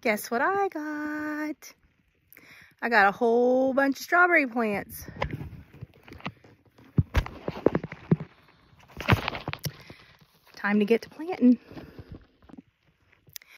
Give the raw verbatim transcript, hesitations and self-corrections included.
Guess what I got? I got a whole bunch of strawberry plants. Time to get to planting.